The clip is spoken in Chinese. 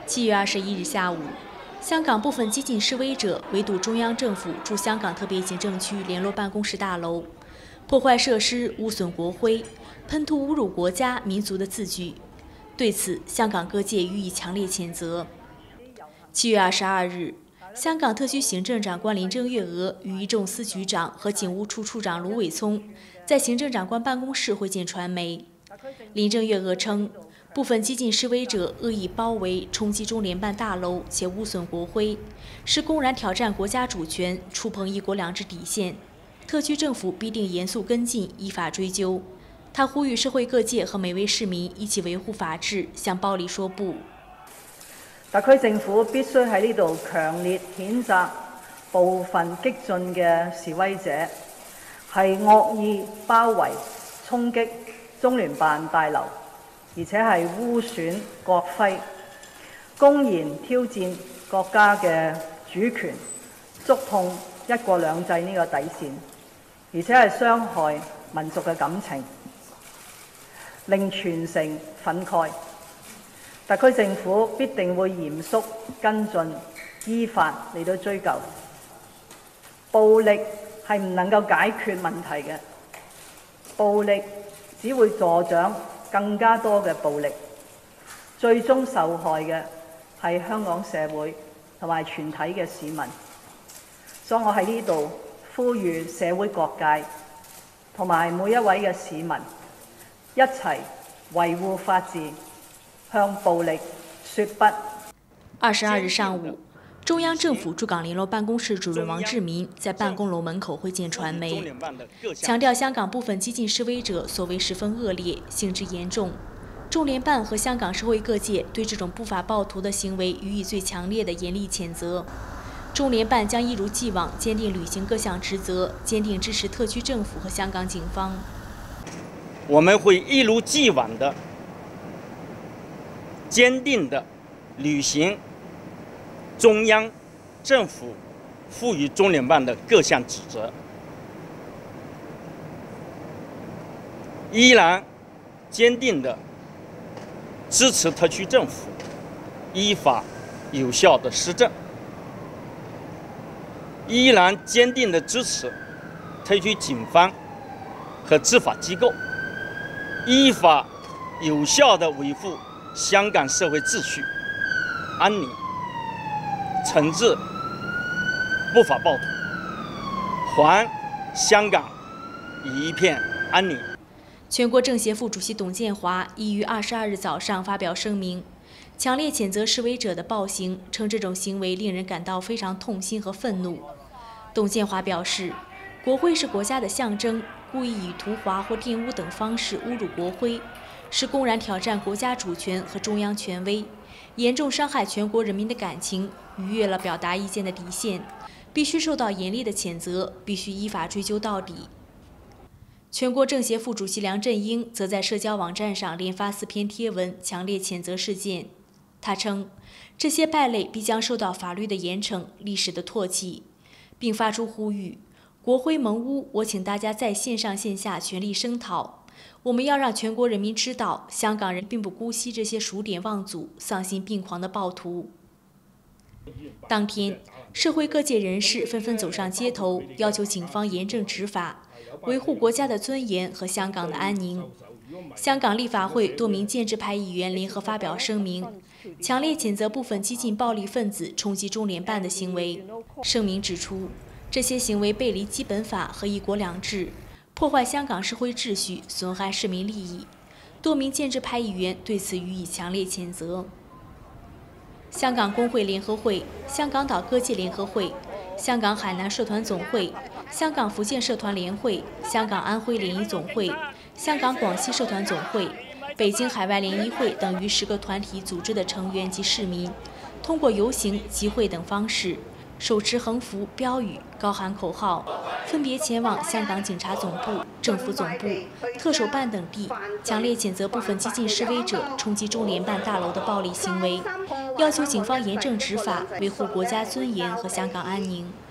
7月21日下午，香港部分激进示威者围堵中央政府驻香港特别行政区联络办公室大楼，破坏设施、污损国徽，喷涂侮辱国家民族的字句。对此，香港各界予以强烈谴责。7月22日，香港特区行政长官林郑月娥与一众司局长和警务处处长卢伟聪在行政长官办公室会见传媒。林郑月娥称，部分激进示威者恶意包围、冲击中联办大楼，且污损国徽，是公然挑战国家主权，触碰一国两制底线。特区政府必定严肃跟进，依法追究。他呼吁社会各界和每位市民一起维护法治，向暴力說不。 特區政府必須喺呢度強烈譴責部分激進嘅示威者係惡意包圍、衝擊中聯辦大樓，而且係污損國徽，公然挑戰國家嘅主權，觸碰一國兩制呢個底線，而且係傷害民族嘅感情，令全城憤慨。特區政府必定會嚴肅跟進，依法嚟到追究。暴力係唔能夠解決問題嘅，暴力只會助長更加多嘅暴力，最終受害嘅係香港社會同埋全體嘅市民。所以我喺呢度呼籲社會各界同埋每一位嘅市民一齊維護法治，向暴力說不。 22日上午，中央政府驻港聯絡辦公室主任王志民在辦公樓門口會見傳媒，強調香港部分激進示威者所為十分惡劣，性質嚴重。中聯辦和香港社會各界對這種不法暴徒的行為予以最強烈的嚴厲譴責。中聯辦將一如既往堅定履行各項職責，堅定支持特區政府和香港警方。 我們會一如既往的堅定地履行中央政府賦予中聯辦的各項職責，依然堅定地支持特區政府依法有效的施政，依然堅定地支持特區警方和執法機構依法有效地維護香港社會秩序、安寧，懲治不法暴徒，還香港一片安寧。 全國政協副主席董建華已於22日早上發表聲明，強烈譴責示威者的暴行，稱這種行為令人感到非常痛心和憤怒。董建華表示，國徽是國家的象徵，故意以塗劃或玷污等方式侮辱國徽，是公然挑戰國家主權和中央權威，嚴重傷害全國人民的感情，逾越了表達意見的底線，必須受到嚴厲的譴責，必須依法追究到底。全國政協副主席梁振英則在社交網站上連發4篇貼文，強烈譴責事件。他稱，這些敗類必將受到法律的嚴懲、歷史的唾棄，並發出呼籲：國徽蒙污，我請大家在線上線下全力聲討。我們要讓全國人民知道，香港人並不姑息這些數典忘祖、喪心病狂的暴徒。當天，社會各界人士紛紛走上街頭，要求警方嚴正執法，維護國家的尊嚴和香港的安寧。香港立法會多名建制派議員聯合發表聲明，強烈譴責部分激進暴力分子衝擊中聯辦的行為。聲明指出，這些行為背離基本法和一國兩制，破壞香港社會秩序，損害市民利益。多名建制派議員對此予以強烈譴責。香港工會聯合會、香港島歌界聯合會、香港海南社團總會、香港福建社團聯會、香港安徽聯誼總會、香港廣西社團總會、北京海外聯誼會等逾10個團體組織的成員及市民，通過遊行、集會等方式，手持橫幅、標語，高喊口號，分別前往香港警察總部、政府總部、特首辦等地，強烈譴責部分激進示威者衝擊中聯辦大樓的暴力行為，要求警方嚴正執法，維護國家尊嚴和香港安寧。